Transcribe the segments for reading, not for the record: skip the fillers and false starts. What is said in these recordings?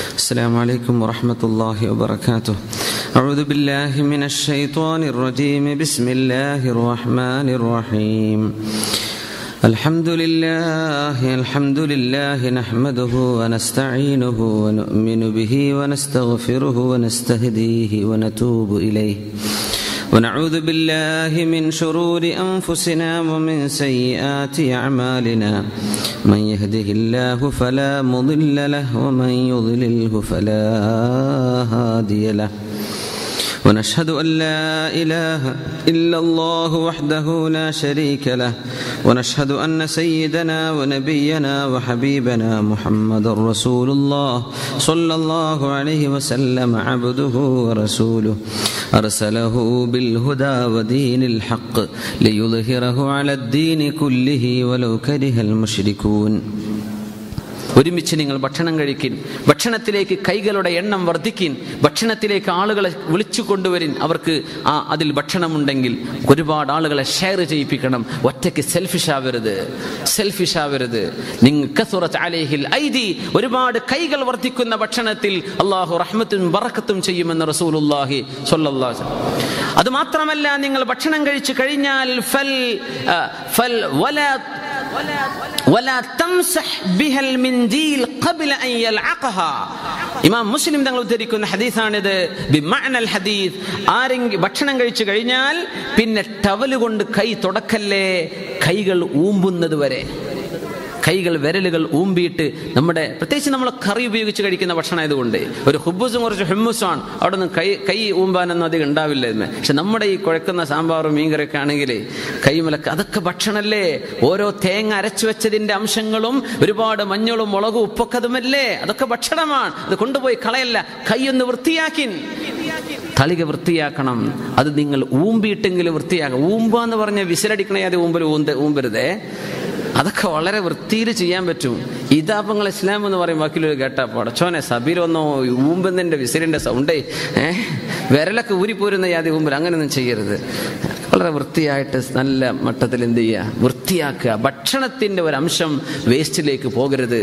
السلام عليكم ورحمة الله وبركاته. أعوذ بالله من الشيطان الرجيم. بسم الله الرحمن الرحيم. الحمد لله نحمده ونستعينه ونؤمن به ونستغفره ونستهديه ونتوب إليه ونعوذ بالله من شرور أنفسنا ومن سيئات أعمالنا. من يهده الله فلا مضل له ومن يضلله فلا هادي له. ونشهد أن لا إله إلا الله وحده لا شريك له. ونشهد أن سيدنا ونبينا وحبيبنا محمد رسول الله صلى الله عليه وسلم عبده ورسوله أرسله بالهدى ودين الحق ليظهره على الدين كله ولو كره المشركون. ഒരുമിച്ച് നിങ്ങൾ ഭക്ഷണം കഴിക്കിൻ, ഭക്ഷണത്തിലേക്ക് കൈകളുടെ എണ്ണം വർദ്ധിക്കിൻ, ഭക്ഷണത്തിലേക്ക് ആളുകളെ വിളിച്ചു കൊണ്ടുവരിൻ. അവർക്ക് അതിൽ ഭക്ഷണമുണ്ടെങ്കിൽ ഒരുപാട് ആളുകളെ ഷെയർ ചെയ്യിപ്പിക്കണം. ഒറ്റയ്ക്ക് സെൽഫിഷ് ആവരുത്. ഒരുപാട് കൈകൾ വർദ്ധിക്കുന്ന ഭക്ഷണത്തിൽ അള്ളാഹു റഹ്മത്തും ബറക്കത്തും ചെയ്യുമെന്ന് റസൂലുള്ളാഹി സ്വല്ലല്ലാഹു അലൈഹി വസല്ലം. അത് മാത്രമല്ല, നിങ്ങൾ ഭക്ഷണം കഴിച്ചു കഴിഞ്ഞാൽ ഇമാം മുസ്ലിം തങ്ങൾ ഉദ്ധരിക്കുന്ന ഹദീസാണിത്. ബിമഅനൽ ഹദീസ്, ആരെങ്കിലും ഭക്ഷണം കഴിച്ചു കഴിഞ്ഞാൽ പിന്നെ ടവല് കൊണ്ട് കൈ തുടക്കല്ലേ, കൈകൾ ഊമ്പുന്നത് വരെ, കൈകൾ വിരലുകൾ ഊമ്പിയിട്ട്, നമ്മുടെ പ്രത്യേകിച്ച് നമ്മൾ കറി ഉപയോഗിച്ച് കഴിക്കുന്ന ഭക്ഷണം ആയതുകൊണ്ട് ഒരു ഹുബൂസും കുറച്ച് ഹുമ്മൂസാണ്, അവിടെ നിന്ന് കൈ ഊമ്പാനൊന്നും അധികം ഉണ്ടാവില്ല എന്ന്. പക്ഷെ നമ്മുടെ ഈ കുഴക്കുന്ന സാമ്പാറും മീൻകറിയൊക്കെ ആണെങ്കിൽ കൈമലക്ക്, അതൊക്കെ ഭക്ഷണമല്ലേ. ഓരോ തേങ്ങ അരച്ചു വെച്ചതിന്റെ അംശങ്ങളും ഒരുപാട് മഞ്ഞളും മുളകും ഉപ്പൊക്കെ അതുമല്ലേ, അതൊക്കെ ഭക്ഷണമാണ്. അത് കൊണ്ടുപോയി കളയല്ല. കൈയൊന്ന് വൃത്തിയാക്കിൻ, തളിക വൃത്തിയാക്കണം. അത് നിങ്ങൾ ഊമ്പിയിട്ടെങ്കിലും വൃത്തിയാക്കാം. ഊമ്പാന്ന് പറഞ്ഞ വിസിലടിക്കണേ, അത് ഊമ്പരുതേ. അതൊക്കെ വളരെ വൃത്തിയിൽ ചെയ്യാൻ പറ്റും. ഇതാപ്പങ്ങൾ ഇസ്ലാം എന്ന് പറയും വാക്കിലൊരു കേട്ടാ പടച്ചോനെ, സബീലൊന്നോ ഊമ്പുന്നതിന്റെ വിസിലിന്റെ സൗണ്ടേ, വിരലൊക്കെ ഊരിപ്പോരുന്ന യാതി ഊമ്പൽ, അങ്ങനെയൊന്നും ചെയ്യരുത്. വളരെ വൃത്തിയായിട്ട് നല്ല മട്ടത്തിൽ എന്ത് ചെയ്യുക, വൃത്തിയാക്കുക. ഭക്ഷണത്തിന്റെ ഒരു അംശം വേസ്റ്റിലേക്ക് പോകരുത്.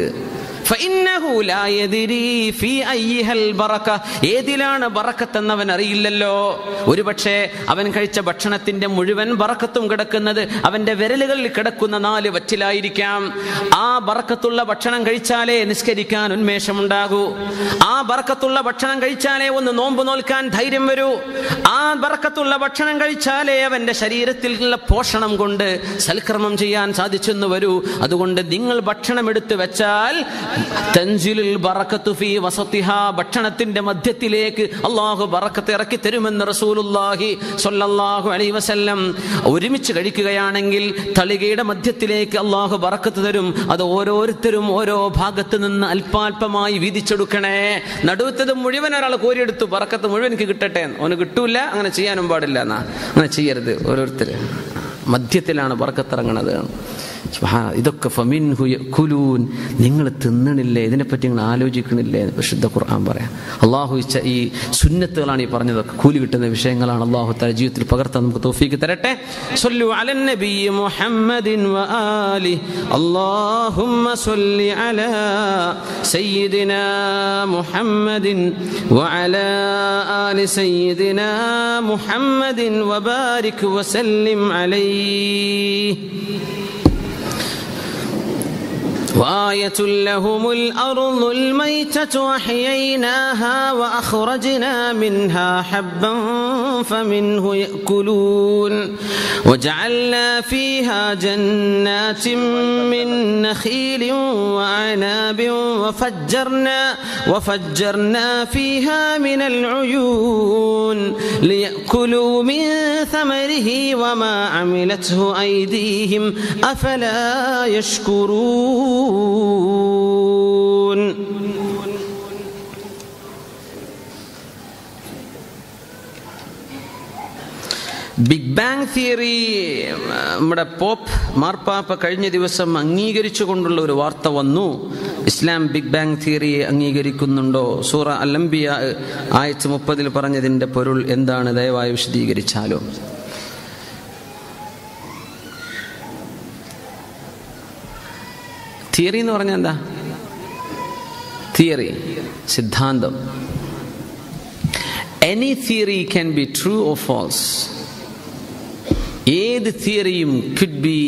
ഏതിലാണ് ബറക്കത്ത് എന്നവൻ അറിയില്ലല്ലോ. ഒരുപക്ഷെ അവൻ കഴിച്ച ഭക്ഷണത്തിന്റെ മുഴുവൻ ബറക്കത്തും കിടക്കുന്നത് അവന്റെ വിരലുകളിൽ കിടക്കുന്ന 4 വറ്റിലായിരിക്കാം. ആ ബറക്കത്തുള്ള ഭക്ഷണം കഴിച്ചാലേ നിസ്കരിക്കാൻ ഉന്മേഷമുണ്ടാകൂ. ആ ബറക്കത്തുള്ള ഭക്ഷണം കഴിച്ചാലേ ഒന്ന് നോമ്പ് നോൽക്കാൻ ധൈര്യം വരൂ. ആ ബറക്കത്തുള്ള ഭക്ഷണം കഴിച്ചാലേ അവന്റെ ശരീരത്തിലുള്ള പോഷണം കൊണ്ട് സൽക്കർമ്മം ചെയ്യാൻ സാധിച്ചെന്ന് വരൂ. അതുകൊണ്ട് നിങ്ങൾ ഭക്ഷണം എടുത്തു വെച്ചാൽ തൻസിലുൽ ബറക്കത്തു ഫീ വസതിഹാ, ഭക്ഷണത്തിന്റെ മധ്യത്തിലേക്ക് അല്ലാഹു ബറക്കത്ത് ഇറക്കി തരുമെന്ന് റസൂലുള്ളാഹി സ്വല്ലല്ലാഹു അലൈഹി വസല്ലം. ഒരുമിച്ച് കഴിക്കുകയാണെങ്കിൽ തളികയുടെ മധ്യത്തിലേക്ക് അല്ലാഹു ബറക്കത്ത് തരും. അത് ഓരോരുത്തരും ഓരോ ഭാഗത്ത് നിന്ന് അല്പാൽപമായി വീതിച്ചെടുക്കണേ. നടുവത്തത് മുഴുവൻ ഒരാൾ കോരിയെടുത്തു, ബറക്കത്ത് മുഴുവൻ എനിക്ക് കിട്ടട്ടെ, അവന് കിട്ടൂല. അങ്ങനെ ചെയ്യാനും പാടില്ല. അങ്ങനെ ചെയ്യരുത്. ഓരോരുത്തർ മധ്യത്തിലാണ് ബറക്കത്ത് ഇറങ്ങണത്. ഇതൊക്കെ ഫമിൻഹു യഅ്കുലൂൻ, നിങ്ങൾ തിന്നണില്ലേ, ഇതിനെപ്പറ്റി നിങ്ങൾ ആലോചിക്കണില്ലേ എന്ന് വിശുദ്ധ ഖുർആൻ പറയാം. അള്ളാഹു ഈ സുന്നത്തുകളാണ് ഈ പറഞ്ഞതൊക്കെ, കൂലി കിട്ടുന്ന വിഷയങ്ങളാണ്. അള്ളാഹു തആല ജീവിതത്തിൽ പകർത്താൻ നമുക്ക് തൗഫീഖ് തരട്ടെ. സ്വല്ലു അലൻ നബി മുഹമ്മദിൻ വആലിഹി. അല്ലാഹുമ്മ സ്വല്ലി അലാ സയ്യിദിനാ മുഹമ്മദിൻ വഅലാ ആലി സയ്യിദിനാ മുഹമ്മദിൻ വബാരിക് വസല്ലിം അലൈഹി. وآية لهم الأرض الميتة أحييناها وأخرجنا منها حبا فمنه يأكلون وجعلنا فيها جنات من نخيل وأعناب وفجرنا فيها من العيون ليأكلوا من ثمره وما عملته أيديهم أفلا يشكرون. ബിഗ് ബാങ് തിയറി നമ്മുടെ പോപ്പ് മാർപ്പാപ്പ കഴിഞ്ഞ ദിവസം അംഗീകരിച്ചുകൊണ്ടുള്ള ഒരു വാർത്ത വന്നു. ഇസ്ലാം ബിഗ് ബാങ് തിയറിയെ അംഗീകരിക്കുന്നുണ്ടോ? സൂറ അൽ-അംബിയ ആയത്ത് 30 പറഞ്ഞതിന്റെ പൊരുൾ എന്താണ്? ദയവായി വിശദീകരിച്ചാലോ. തിയറി എന്ന് പറഞ്ഞാൽ എന്താ? തിയറി, സിദ്ധാന്തം. Any theory can be true or false. ഏത് തിയറിയും could be,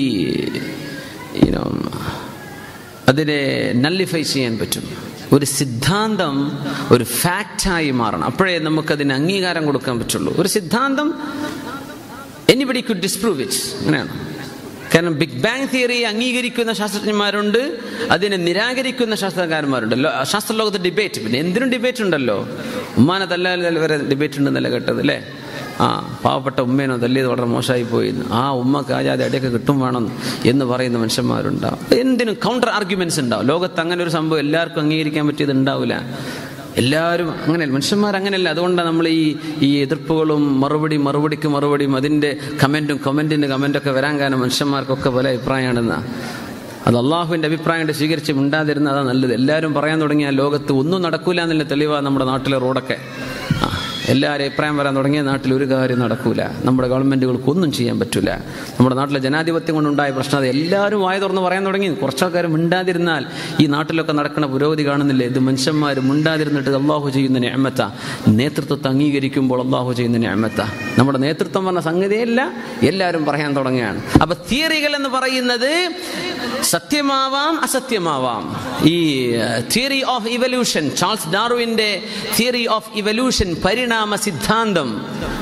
അതിനെ നള്ളിഫൈ ചെയ്യാൻ പറ്റും. ഒരു സിദ്ധാന്തം ഒരു ഫാക്റ്റായി മാറണം, അപ്പോഴേ നമുക്കതിന് അംഗീകാരം കൊടുക്കാൻ പറ്റുള്ളൂ. ഒരു സിദ്ധാന്തം anybody could disprove it. അങ്ങനെയാണ്. കാരണം ബിഗ് ബാങ് തിയറി അംഗീകരിക്കുന്ന ശാസ്ത്രജ്ഞന്മാരുണ്ട്, അതിനെ നിരാകരിക്കുന്ന ശാസ്ത്രകാരന്മാരുണ്ട്. ശാസ്ത്രലോകത്ത് ഡിബേറ്റ്, പിന്നെ എന്തിനും ഡിബേറ്റ് ഉണ്ടല്ലോ. ഉമ്മാനെ തല്ലാൻ വരെ ഡിബേറ്റ് ഉണ്ടെന്നല്ല കേട്ടത് അല്ലേ? പാവപ്പെട്ട ഉമ്മേനോ തല്ലിയത് വളരെ മോശമായി പോയി, ആ ഉമ്മക്ക് ആജാതി അടിയൊക്കെ കിട്ടും വേണം എന്ന് പറയുന്ന മനുഷ്യന്മാരുണ്ടാവും. എന്തിനും കൗണ്ടർ ആർഗ്യുമെന്റ്സ് ഉണ്ടാവും. ലോകത്ത് അങ്ങനെ ഒരു സംഭവം എല്ലാവർക്കും അംഗീകരിക്കാൻ പറ്റിയത് ഉണ്ടാവില്ല. എല്ലാവരും അങ്ങനെയല്ല, മനുഷ്യന്മാർ അങ്ങനെയല്ല. അതുകൊണ്ടാണ് നമ്മൾ ഈ എതിർപ്പുകളും മറുപടിക്ക് മറുപടിയും അതിൻ്റെ കമൻറ്റിന് കമൻറ്റൊക്കെ വരാൻ കാരണം മനുഷ്യന്മാർക്കൊക്കെ പല അഭിപ്രായമാണെന്നാ. അത് അള്ളാഹുവിൻ്റെ അഭിപ്രായം സ്വീകരിച്ച് മിണ്ടാതിരുന്ന അതാ നല്ലത്. എല്ലാവരും പറയാൻ തുടങ്ങിയാൽ ലോകത്ത് ഒന്നും നടക്കൂല എന്നുള്ള തെളിവാണ് നമ്മുടെ നാട്ടിലെ റോഡൊക്കെ. എല്ലാവരും അഭിപ്രായം വരാൻ തുടങ്ങിയ നാട്ടിൽ ഒരു കാര്യം നടക്കൂല. നമ്മുടെ ഗവൺമെൻറ്റുകൾക്ക് ഒന്നും ചെയ്യാൻ പറ്റില്ല. നമ്മുടെ നാട്ടിലെ ജനാധിപത്യം കൊണ്ടുണ്ടായ പ്രശ്നം അത് എല്ലാവരും വായ തുറന്ന് പറയാൻ തുടങ്ങി. കുറച്ചാൾക്കാർ മിണ്ടാതിരുന്നാൽ ഈ നാട്ടിലൊക്കെ നടക്കുന്ന പുരോഗതി കാണുന്നില്ലേ? ഇത് മനുഷ്യന്മാർ മിണ്ടാതിരുന്നിട്ട് അള്ളാഹു ചെയ്യുന്ന നിഅമത്താ. നേതൃത്വത്തെ അംഗീകരിക്കുമ്പോൾ അള്ളാഹു ചെയ്യുന്ന നിഅമത്താ. നമ്മുടെ നേതൃത്വം പറഞ്ഞ സംഗതിയല്ല, എല്ലാവരും പറയാൻ തുടങ്ങുകയാണ്. അപ്പൊ തിയറികൾ എന്ന് പറയുന്നത് സത്യമാവാം അസത്യമാവാം. ഈ തിയറി ഓഫ് ഇവല്യൂഷൻ, ചാൾസ് ഡാർവിന്റെ തിയറി ഓഫ് ഇവല്യൂഷൻ, പരിണാമ സിദ്ധാന്തം,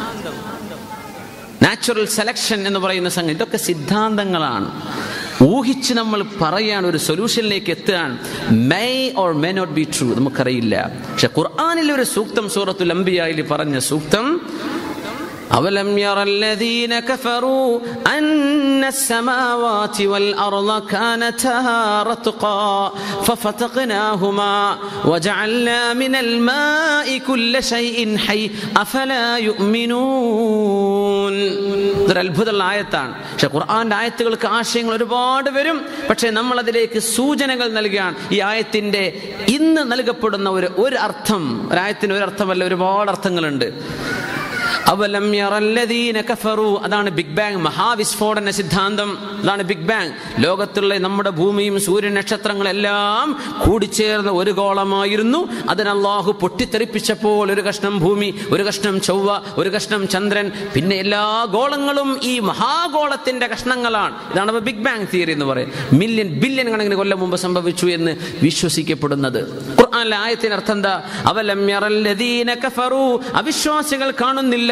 നാച്ചുറൽ സെലക്ഷൻ എന്ന് പറയുന്ന സംഗതി, ഇതൊക്കെ സിദ്ധാന്തങ്ങളാണ്. ഊഹിച്ച് നമ്മൾ പറയാൻ ഒരു സൊല്യൂഷനിലേക്ക് എത്താൻ may or may not be true, നമുക്കറിയില്ല. പക്ഷെ ഖുർആനിലെ ഒരു സൂക്തം, സൂറത്തുൽ അംബിയായിൽ പറഞ്ഞ സൂക്തം, أولم ير الذين كفروا أن السماوات والأرض كانتا رتقا ففتقناهما وجعلنا من الماء كل شيء حي أفلا يؤمنون. ഇതൊരു അത്ഭുതമുള്ള ആയത്താണ്. പക്ഷെ ഖുർആന്റെ ആയത്തുകൾക്ക് ആശയങ്ങൾ ഒരുപാട് വരും. പക്ഷെ നമ്മൾ അതിലേക്ക് സൂചനകൾ നൽകുകയാണ്. ഈ ആയത്തിന്റെ ഇന്ന് നൽകപ്പെടുന്ന ഒരു അർത്ഥം, ഒരായത്തിന് ഒരു അർത്ഥമല്ല, ഒരുപാട് അർത്ഥങ്ങളുണ്ട്. അവലം യറല്ലദീന കഫറു, അതാണ് ബിഗ് ബാങ്, മഹാവിസ്ഫോടന സിദ്ധാന്തം. അതാണ് ബിഗ് ബാങ്. ലോകത്തുള്ള നമ്മുടെ ഭൂമിയും സൂര്യൻ നക്ഷത്രങ്ങളെല്ലാം കൂടിച്ചേർന്ന ഒരു ഗോളമായിരുന്നു. അതിന് അല്ലാഹു പൊട്ടിത്തെറിപ്പിച്ചപ്പോൾ ഒരു കഷ്ണം ഭൂമി, ഒരു കഷ്ണം ചൊവ്വ, ഒരു കഷ്ണം ചന്ദ്രൻ, പിന്നെ എല്ലാ ഗോളങ്ങളും ഈ മഹാഗോളത്തിന്റെ കഷ്ണങ്ങളാണ്. ഇതാണ് ബിഗ് ബാങ് തിയറി എന്ന് പറയും. മില്യൺ ബില്യൺ കണക്കിന് കൊല്ലം മുമ്പ് സംഭവിച്ചു എന്ന് വിശ്വസിക്കപ്പെടുന്നത്. ഖുർആനിലെ ആയത്തിന് അർത്ഥം എന്താ? അവലം യറല്ലദീന കഫറു, അവിശ്വാസികൾ കാണുന്നില്ല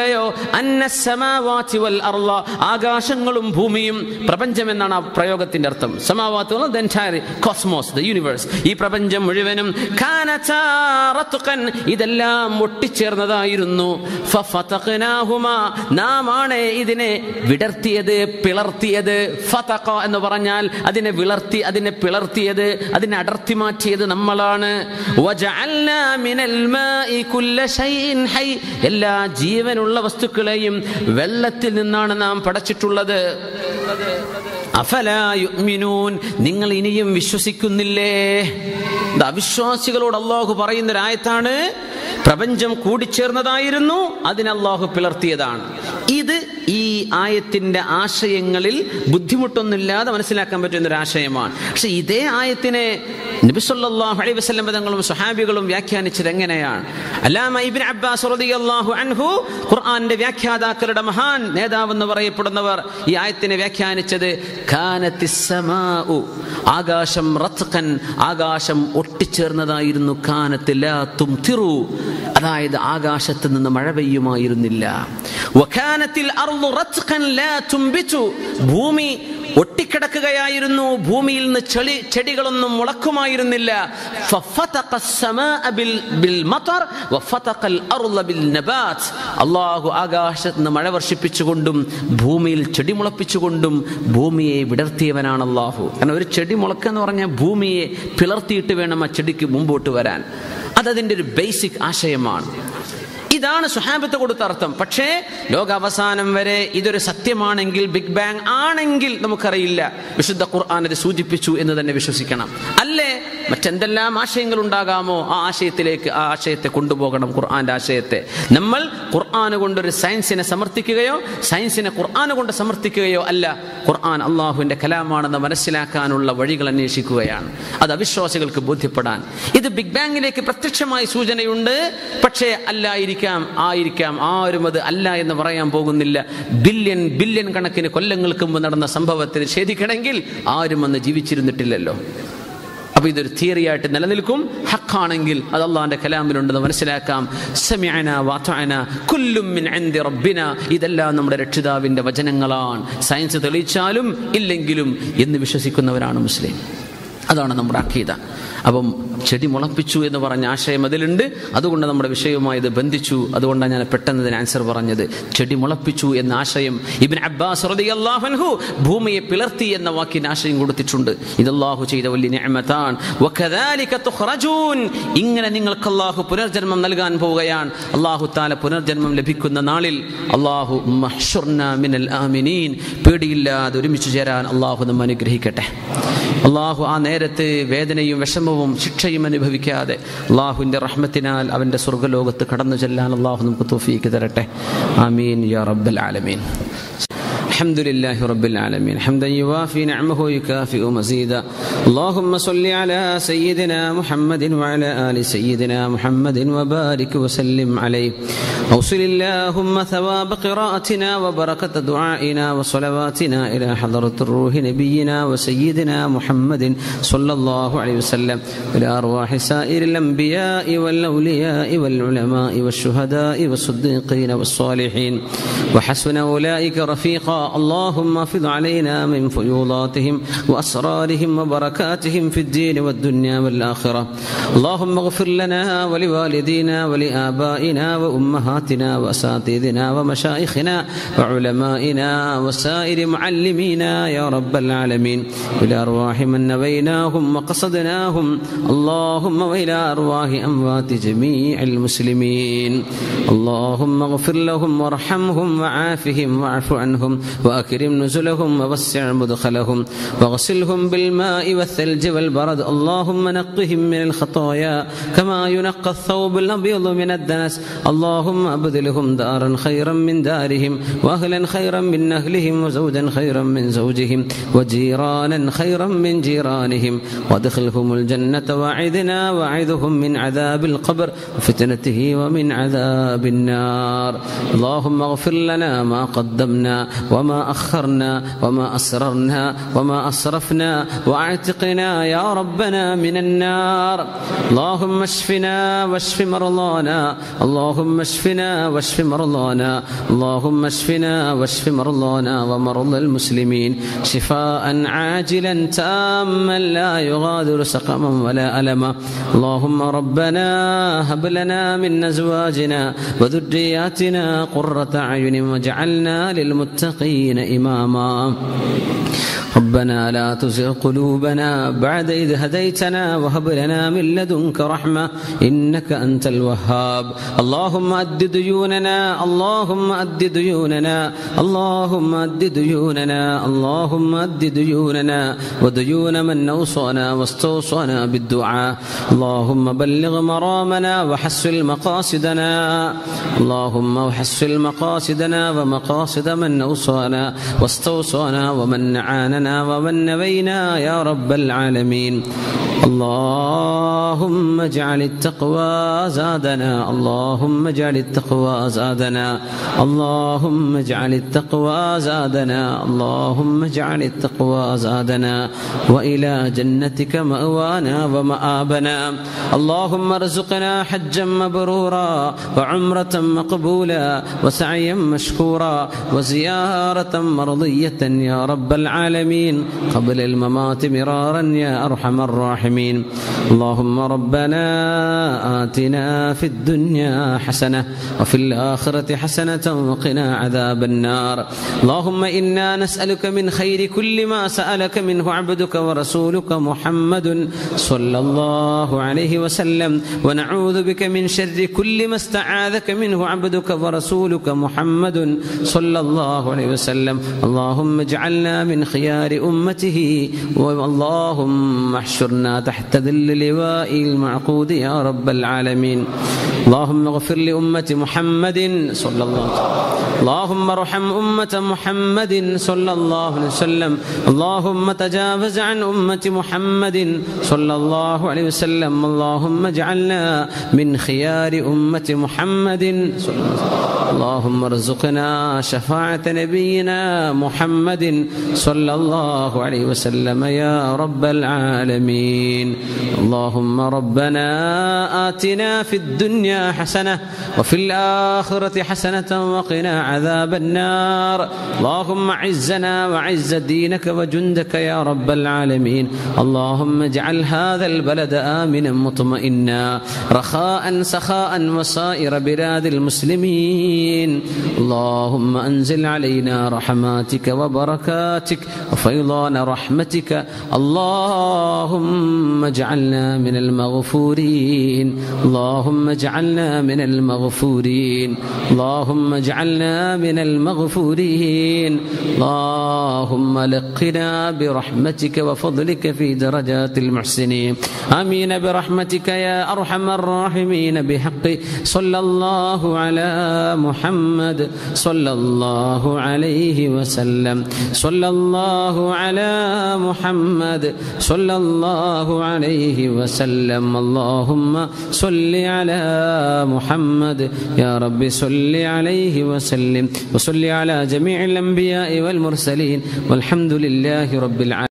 ആകാശങ്ങളും ഭൂമിയും, പ്രപഞ്ചം എന്നാണ് ആ പ്രയോഗത്തിന്റെ അർത്ഥം. സമാവാത്ത് the entire cosmos, the universe, ഈ പ്രപഞ്ചം മുഴുവനും കാനതാ റത്ഖൻ, ഇതെല്ലാം ഒട്ടിച്ചേർന്നതായിരുന്നു. ഫഫതഖനാഹുമാ, നാമാണ് ഇതിനെ വിടർത്തിയത്, പിളർത്തിയത്. ഫതഖ എന്ന് പറഞ്ഞാൽ അതിനെ വിളർത്തി, അതിനെ പിളർത്തിയത്, അതിനെ അടർത്തി മാറ്റിയത് നമ്മളാണ്. വജഅൽനാ മിനൽ മാഇ കുല്ല ശൈഇൻ ഹൈ, എല്ലാ ജീവനുള്ള വസ്തുക്കളെയും വെള്ളത്തിൽ നിന്നാണ് നാം പടച്ചിട്ടുള്ളത്. അഫലാ യുഅ്മിനൂൻ, നിങ്ങൾ ഇനിയും വിശ്വസിക്കുന്നില്ലേ? അവിശ്വാസികളോട് അല്ലാഹു പറയുന്നൊരായത്താണ്. പ്രപഞ്ചം കൂടിച്ചേർന്നതായിരുന്നു, അതിനെ അല്ലാഹു പിളർത്തിയതാണ്. ഇത് ഈ ആയത്തിന്റെ ആശയങ്ങളിൽ ബുദ്ധിമുട്ടൊന്നുമില്ലാതെ മനസ്സിലാക്കാൻ പറ്റുന്ന ഒരു ആശയമാണ്. പക്ഷെ ഇതേ ആയത്തിനെ നബി സല്ലല്ലാഹു അലൈഹി വസല്ലം തങ്ങളും സ്വഹാബികളും വ്യാഖ്യാനിച്ചത് എങ്ങനെയാണ്? അല്ലാമ ഇബ്നു അബ്ബാസ് റളിയല്ലാഹു അൻഹു, ഖുർആന്റെ വ്യാഖ്യാതാക്കളുടെ മഹാൻ നേതാവെന്ന് പറയപ്പെടുന്നവർ, ഈ ആയത്തിനെ വ്യാഖ്യാനിച്ചത് കാനത്തിസ് സമാഉ, ആകാശം റത്ഖൻ, ആകാശം ഒട്ടിച്ചേർന്നതായിരുന്നു. കാനത്ത് ലാ തുംതിറു, അതായത് ആകാശത്ത് നിന്ന് മഴ പെയ്യുമായിരുന്നില്ല. വകാനത്തിൽ അർളു റത്ഖൻ ലാ തുംബിതു, ഭൂമി ഒട്ടിക്കിടക്കുകയായിരുന്നു, ഭൂമിയിൽ നിന്ന് ചെടികളൊന്നും മുളക്കുമായിരുന്നില്ല. അല്ലാഹു ആകാശത്ത് നിന്ന് മഴ വർഷിപ്പിച്ചുകൊണ്ടും ഭൂമിയിൽ ചെടി മുളപ്പിച്ചുകൊണ്ടും ഭൂമിയെ വിടർത്തിയവനാണ് അല്ലാഹു. കാരണം ഒരു ചെടി മുളക്കുക എന്ന് പറഞ്ഞാൽ ഭൂമിയെ പിളർത്തിയിട്ട് വേണം ആ ചെടിക്ക് മുമ്പോട്ട് വരാൻ. അതതിൻ്റെ ഒരു ബേസിക് ആശയമാണ്. ഇതാണ് സ്വഹാബത്ത് കൊടുത്ത അർത്ഥം. പക്ഷേ ലോകാവസാനം വരെ ഇതൊരു സത്യമാണെങ്കിൽ, ബിഗ് ബാങ് ആണെങ്കിൽ നമുക്കറിയില്ല. വിശുദ്ധ ഖുർആൻ അത് സൂചിപ്പിച്ചു എന്ന് തന്നെ വിശ്വസിക്കണം. അല്ലേ മറ്റെന്തെല്ലാം ആശയങ്ങൾ ഉണ്ടാകാമോ ആ ആശയത്തിലേക്ക് ആ ആശയത്തെ കൊണ്ടുപോകണം, ഖുർആന്റെ ആശയത്തെ. നമ്മൾ ഖുർആൻ കൊണ്ടൊരു സയൻസിനെ സമർത്ഥിക്കുകയോ സയൻസിനെ ഖുർആൻ കൊണ്ട് സമർത്ഥിക്കുകയോ അല്ല. ഖുർആൻ അള്ളാഹുവിന്റെ കലാമാണെന്ന് മനസ്സിലാക്കാനുള്ള വഴികൾ അന്വേഷിക്കുകയാണ്. അത് അവിശ്വാസികൾക്ക് ബോധ്യപ്പെടാൻ. ഇത് ബിഗ് ബാങ്ങിലേക്ക് പ്രത്യക്ഷമായി സൂചനയുണ്ട്. പക്ഷേ അല്ലായിരിക്കാം, ആയിരിക്കാം, ആരും അത് അല്ല എന്ന് പറയാൻ പോകുന്നില്ല. ബില്യൺ കണക്കിന് കൊല്ലങ്ങൾക്ക് മുമ്പ് നടന്ന സംഭവത്തിന് ഛേദിക്കണമെങ്കിൽ ആരും അന്ന് ജീവിച്ചിരുന്നിട്ടില്ലല്ലോ. അപ്പൊ ഇതൊരു തിയറിയായിട്ട് നിലനിൽക്കും. ഹഖാണെങ്കിൽ അത് അള്ളാന്റെ കലാമിലുണ്ടെന്ന് മനസ്സിലാക്കാം. സമിഅന വഅതഅന കുല്ലും മിൻ ഇൻദി റബ്ബിന, ഇതെല്ലാം നമ്മുടെ രക്ഷിതാവിന്റെ വചനങ്ങളാണ്, സയൻസ് തെളിയിച്ചാലും ഇല്ലെങ്കിലും എന്ന് വിശ്വസിക്കുന്നവരാണ് മുസ്ലിം. അതാണ് നമ്മുടെ അഖീദ. അപ്പം ചെടി മുളപ്പിച്ചു എന്ന് പറഞ്ഞ ആശയം അതിലുണ്ട്. അതുകൊണ്ട് നമ്മുടെ വിഷയവുമായി ഇത് ബന്ധിച്ചു. അതുകൊണ്ടാണ് ഞാൻ പെട്ടെന്ന് ഇതിന് ആൻസർ പറഞ്ഞത്. ചെടി മുളപ്പിച്ചു എന്ന ആശയം ഇബ്നു അബ്ബാസ് റളിയല്ലാഹു അൻഹു ഭൂമിയെ പിളർത്തി എന്ന വാക്കിന് ആശയം കൊടുത്തിട്ടുണ്ട്. ഇത് അല്ലാഹു ചെയ്ത വലിയ നിഅമത്താൻ. വകദാലിക തുഖ്റജൂൻ, ഇങ്ങനെ നിങ്ങൾക്ക് അല്ലാഹു പുനർജന്മം നൽകാൻ പോവുകയാണ്. അല്ലാഹു തആല പുനർജന്മം ലഭിക്കുന്ന നാളിൽ അല്ലാഹു മഹ്ശുർനാ മിനൽ ആമിനീൻ, പേടിയില്ലാതെ ഒരുമിച്ച് ചേരാൻ അല്ലാഹു നമ്മെ അനുഗ്രഹിക്കട്ടെ. അല്ലാഹു ആ നേരത്ത് വേദനയും വിഷമവും ശിക്ഷയും അനുഭവിക്കാതെ അല്ലാഹുവിന്റെ റഹ്മത്തിനാൽ അവന്റെ സ്വർഗ്ഗലോകത്ത് കടന്നു ചെല്ലാൻ അല്ലാഹു നമുക്ക് തൗഫീഖ് തരട്ടെ. ആമീൻ യാ റബ്ബൽ ആലമീൻ. الحمد لله رب العالمين حمدا يوافي نعمه ويكافئ مزيدا. اللهم صل على سيدنا محمد وعلى آل سيدنا محمد وبارك وسلم عليه. أوصل اللهم ثواب قراءتنا وبركة دعائنا وصلواتنا إلى حضرة الروح نبينا وسيدنا محمد صلى الله عليه وسلم، إلى أرواح سائر الأنبياء والأولياء والعلماء والشهداء والصديقين والصالحين وحسن أولئك رفيقا. اللهم افض علينا من فيوضاتهم وأسرارهم وبركاتهم في الدين والدنيا والآخرة. اللهم اغفر لنا ولوالدينا ولآبائنا وأمهاتنا وأساتذتنا ومشايخنا وعلمائنا وسائر معلمينا يا رب العالمين، إلى أرواح من نبيناهم وقصدناهم. اللهم وإلى أرواح أموات جميع المسلمين. اللهم اغفر لهم وارحمهم وعافهم واعف عنهم وأكرم نزلهم ووسع مدخلهم واغسلهم بالماء والثلج والبرد. اللهم نقهم من الخطايا كما ينقى الثوب الأبيض من الدنس. اللهم أبدلهم دارا خيرا من دارهم وأهلا خيرا من أهلهم وزوجا خيرا من زوجهم وجيرانا خيرا من جيرانهم وادخلهم الجنة وعدنا وعدهم من عذاب القبر وفتنته ومن عذاب النار. اللهم اغفر لنا ما قدمنا وما أخرنا وما أسررنا وما أسرفنا وأعتقنا يا ربنا من النار. اللهم اشفنا واشف مرضانا. اللهم اشفنا واشف مرضانا. اللهم اشفنا واشف مرضانا ومرضى المسلمين شفاء عاجلا تاما لا يغادر سقما ولا ألما. اللهم ربنا هب لنا من أزواجنا وذرياتنا قرة أعين واجعلنا للمتقين إماما. ربنا لا تزغ قلوبنا بعد إذ هديتنا وهب لنا من لدنك رحمة إنك أنت الوهاب. اللهم أد ديوننا. اللهم أد ديوننا. اللهم أد ديوننا. اللهم أد ديوننا وديون من أوصانا واستوصانا بالدعاء. اللهم بلغ مرامنا وحسن مقاصدنا. اللهم وحسن مقاصدنا ومقاصد من أوصانا واستوصانا ومن نعاننا ومن نبينا يا رب العالمين. اللهم اجعل التقوى زادنا. اللهم اجعل التقوى زادنا. اللهم اجعل التقوى زادنا. اللهم اجعل التقوى زادنا وإلى جنتك مأوانا ومآبنا. اللهم ارزقنا حجا مبرورا وعمرة مقبولا وسعيا مشكورا وزيارة مرضية يا رب العالمين قبل الممات مرارا يا أرحم الراحمين. اللهم ربنا آتنا في الدنيا حسنة وفي الآخرة حسنة وقنا عذاب النار. اللهم إنا نسألك من خير كل ما سألك منه عبدك ورسولك محمد صلى الله عليه وسلم ونعوذ بك من شر كل ما استعاذك منه عبدك ورسولك محمد صلى الله عليه وسلم اللهم اجعلنا من خيار أمته اللهم احشرنا تحت ظل لواء المعقود يا رب العالمين اللهم اغفر لأمة محمد صلى الله عليه وسلم اللهم ارحم أمة محمد صلى الله عليه وسلم اللهم تجاوز عن أمة محمد صلى الله عليه وسلم اللهم اجعلنا من خيار أمة محمد صلى الله عليه وسلم اللهم ارزقنا شفاعة نبينا محمد صلى الله عليه وسلم يا رب العالمين اللهم ربنا آتنا في الدنيا حسنة وفي الآخرة حسنة وقنا عذاب النار اللهم اعزنا وعز دينك وجندك يا رب العالمين اللهم اجعل هذا البلد آمنا مطمئنا رخاء سخاء وسائر بلاد المسلمين اللهم أنزل علينا رحماتك وبركاتك وفيضان رحمتك اللهم اجعلنا من المغفورين اللهم اجعلنا من المغفورين اللهم اجعلنا من المغفورين اللهم لقنا برحمتك وفضلك في درجات المحسنين آمين برحمتك يا أرحم الراحمين بحق صلى الله على محمد صلى الله عليه وسلم صلى الله على محمد صلى الله عليه وسلم اللهم صل على محمد يا رب صل عليه وسلم وصل على جميع الأنبياء والمرسلين والحمد لله رب العالمين.